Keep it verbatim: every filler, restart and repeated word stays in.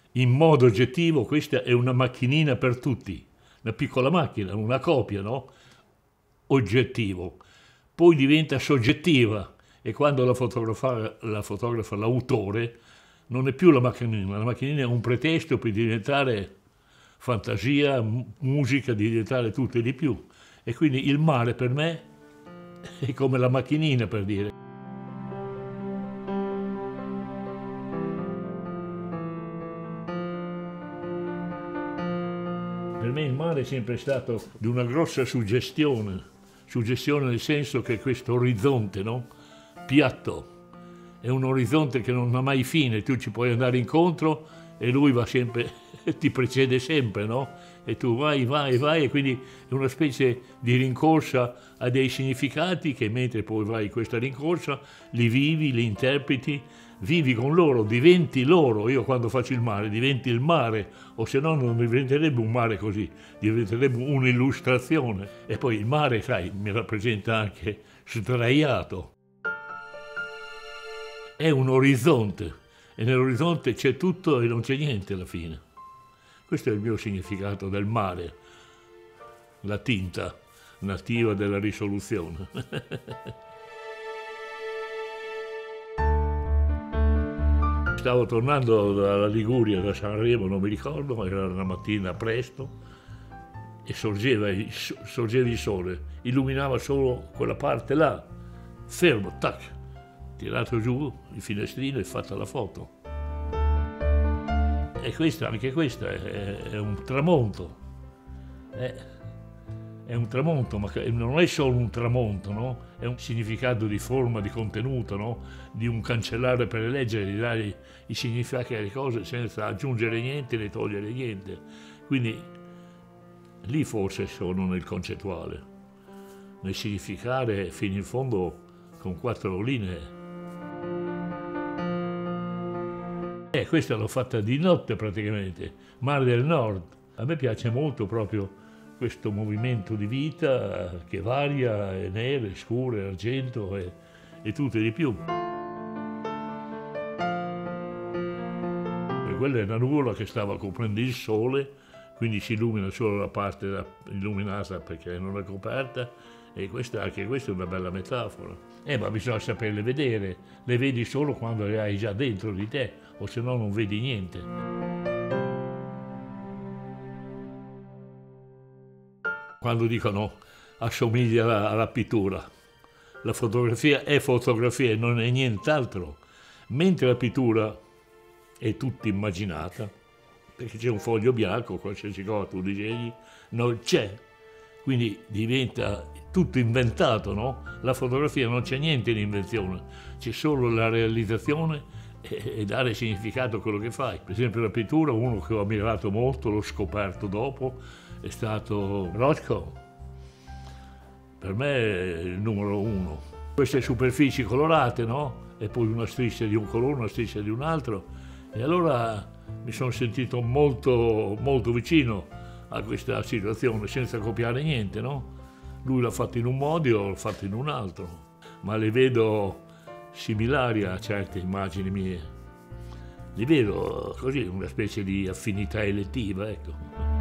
In modo oggettivo questa è una macchinina per tutti, una piccola macchina, una copia, no? Oggettivo. Poi diventa soggettiva e quando la fotografa, la fotografa l'autore non è più la macchinina, la macchinina è un pretesto per diventare fantasia, musica, di diventare tutto e di più. E quindi il mare per me è come la macchinina, per dire. Per me il mare è sempre stato di una grossa suggestione, suggestione nel senso che questo orizzonte, no? Piatto, è un orizzonte che non ha mai fine, tu ci puoi andare incontro e lui va sempre, ti precede sempre, no? E tu vai, vai, vai, e quindi è una specie di rincorsa a dei significati che mentre poi vai in questa rincorsa li vivi, li interpreti, vivi con loro, diventi loro. Io quando faccio il mare diventi il mare, o se no non diventerebbe un mare così, diventerebbe un'illustrazione. E poi il mare, sai, mi rappresenta anche sdraiato. È un orizzonte e nell'orizzonte c'è tutto e non c'è niente alla fine. Questo è il mio significato del mare, la tinta nativa della risoluzione. Stavo tornando dalla Liguria, da Sanremo, non mi ricordo, era una mattina presto e sorgeva, sorgeva il sole, illuminava solo quella parte là, fermo, tac, tirato giù il finestrino e fatta la foto. E questo, anche questo è, è un tramonto, è, è un tramonto, ma non è solo un tramonto, no? È un significato di forma, di contenuto, no? Di un cancellare per leggere, di dare i significati alle cose senza aggiungere niente né togliere niente. Quindi lì forse sono nel concettuale, nel significare fino in fondo con quattro linee. E questa l'ho fatta di notte praticamente, Mare del Nord. A me piace molto proprio questo movimento di vita che varia, è nere, scure, argento e, e tutto e di più. E quella è una nuvola che stava coprendo il sole, quindi si illumina solo la parte illuminata perché non è coperta, e questa, anche questa è una bella metafora. Eh, ma bisogna saperle vedere, le vedi solo quando le hai già dentro di te, o se no non vedi niente. Quando dicono assomiglia alla, alla pittura, la fotografia è fotografia e non è nient'altro, mentre la pittura è tutta immaginata, perché c'è un foglio bianco, qualsiasi cosa tu disegni, non c'è, quindi diventa tutto inventato, no? La fotografia non c'è niente di invenzione, c'è solo la realizzazione e, e dare significato a quello che fai. Per esempio la pittura, uno che ho ammirato molto, l'ho scoperto dopo, è stato Rothko. Per me è il numero uno. Queste superfici colorate, no? E poi una striscia di un colore, una striscia di un altro. E allora mi sono sentito molto, molto vicino a questa situazione, senza copiare niente, no? Lui l'ha fatto in un modo, io l'ho fatto in un altro. Ma le vedo similari a certe immagini mie. Li vedo così, una specie di affinità elettiva, ecco.